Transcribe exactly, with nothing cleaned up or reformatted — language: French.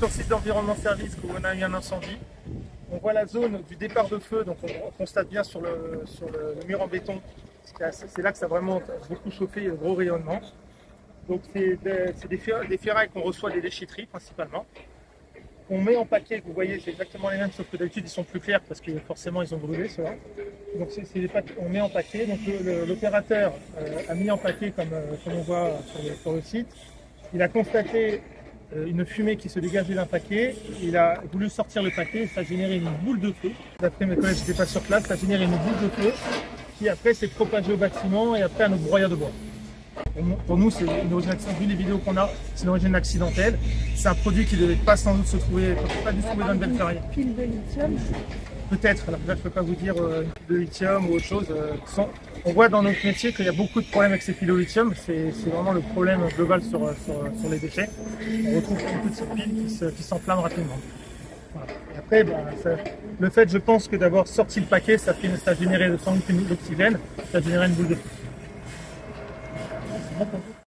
sur le site d'environnement service où on a eu un incendie. On voit la zone du départ de feu, donc on, on constate bien sur le, sur le, le mur en béton. C'est là que ça a vraiment beaucoup chauffé, il y a un gros rayonnement. Donc c'est des, des, fer, des ferrailles qu'on reçoit des déchetteries principalement. On met en paquet, vous voyez, c'est exactement les mêmes, sauf que d'habitude ils sont plus clairs parce que forcément ils ont brûlé ceux-là. Donc c'est, c'est on met en paquet, donc l'opérateur euh, a mis en paquet comme, euh, comme on voit sur le, sur le site. Il a constaté euh, une fumée qui se dégageait d'un paquet, il a voulu sortir le paquet et ça a généré une boule de feu. D'après mes collègues, je n'étais pas sur place, ça a généré une boule de feu qui après s'est propagée au bâtiment et après à notre broyat de bois. Pour nous, c'est une origine accidentelle. Vu les vidéos qu'on a, c'est une origine accidentelle. C'est un produit qui ne devait pas sans doute se trouver, pas dû se trouver dans une belle ferraille. Pile de lithium. Peut-être. Alors là, je ne peux pas vous dire euh, une pile de lithium ou autre chose. Euh, sans... On voit dans notre métier qu'il y a beaucoup de problèmes avec ces piles de lithium. C'est vraiment le problème global sur, sur, sur les déchets. On retrouve beaucoup de ces piles qui s'enflamment se, rapidement. Voilà. Et après, ben, ça, le fait, je pense que d'avoir sorti le paquet, ça, fait, ça a généré sans doute l'oxygène, ça a généré une boule de feu. Bon,